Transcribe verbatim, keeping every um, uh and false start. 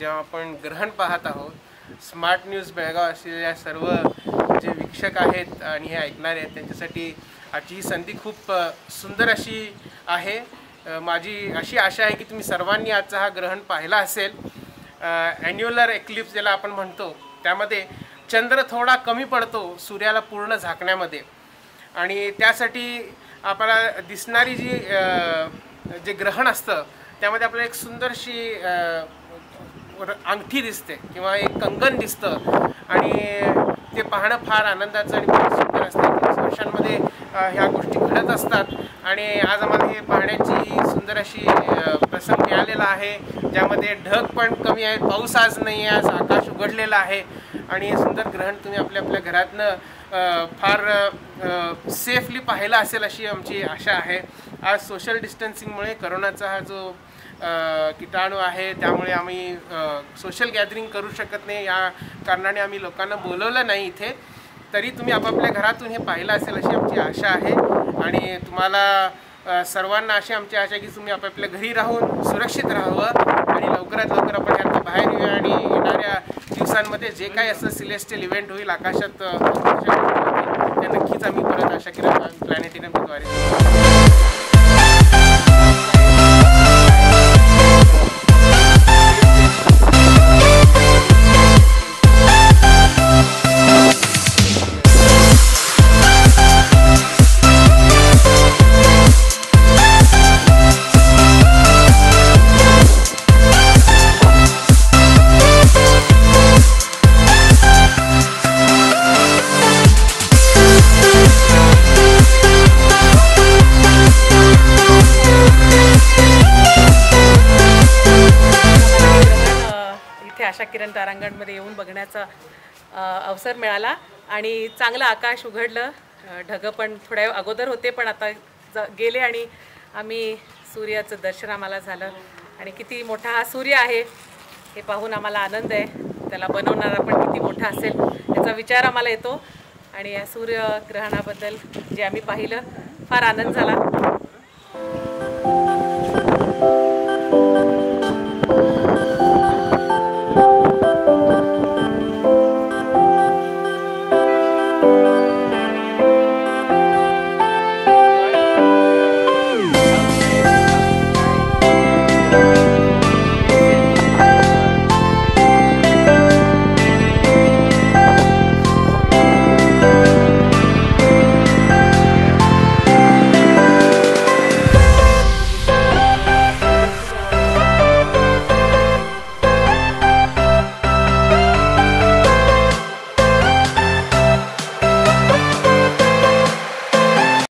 जेव्हा आपण ग्रहण पाहत आहोत, स्मार्ट न्यूज बेळगाव असलेल्या सर्व जे वीक्षक आहेत आणि हे ऐकणारे आहेत त्यांच्यासाठी आजची ही संधी खूप सुंदर अशी आहे। माझी अशी आशा आहे की तुम्ही सर्वांनी आजचा हा ग्रहण पाहिला असेल। ॲन्युलर एक्लिप्स ज्याला आपण म्हणतो, त्यामध्ये चंद्र थोडा कमी पडतो सूर्याला पूर्ण झाकण्यामध्ये, आणि त्यासाठी आपल्याला दिसणारी जी जे ग्रहण असतं त्यामध्ये आपल्याला एक सुंदरशी अंगठी दिसते किंवा एक कंगन दिसतं, आणि ते पाहणं फार आनंदाचं आणि फार सुंदर असतं। वर्षांमध्ये ह्या गोष्टी घडत असतात आणि आज आम्हाला हे पाहण्याची सुंदर अशी प्रसंग मिळालेला आहे, ज्यामध्ये ढग पण कमी आहेत, पाऊस आज नाही आहे, आज आकाश उघडलेलं आहे आणि हे सुंदर ग्रहण तुम्ही आपल्या आपल्या घरातनं फार सेफली पाहिलं असेल अशी आमची आशा आहे। आज सोशल डिस्टन्सिंगमुळे करोनाचा हा जो कीटाणू आहे त्यामुळे आम्ही सोशल गॅदरिंग करू शकत नाही, या कारणाने आम्ही लोकांना बोलवलं नाही इथे। तरी तुम्ही आपापल्या घरातून हे पाहिलं असेल अशी आमची आशा आहे, आणि तुम्हाला सर्वांना अशी आमची आशा की तुम्ही आपापल्या घरी राहून सुरक्षित राहावं आणि लवकरात लवकर आपण ह्यातून बाहेर येऊया आणि येणाऱ्या दिवसांमध्ये जे काही असं सिलेस्टियल इव्हेंट होईल आकाशात ते नक्कीच आम्ही परत आशा किरण प्लॅनेटेरियमद्वारे आशा किरण तारांगणमध्ये येऊन बघण्याचा अवसर मिळाला आणि चांगलं आकाश उघडलं। ढग पण थोड्या अगोदर होते पण आता गेले आणि आम्ही सूर्याचं दर्शन आम्हाला झालं, आणि किती मोठा हा सूर्य आहे हे पाहून आम्हाला आनंद आहे। त्याला बनवणारा पण किती मोठा असेल याचा विचार आम्हाला येतो, आणि या सूर्यग्रहणाबद्दल जे आम्ही पाहिलं फार आनंद झाला।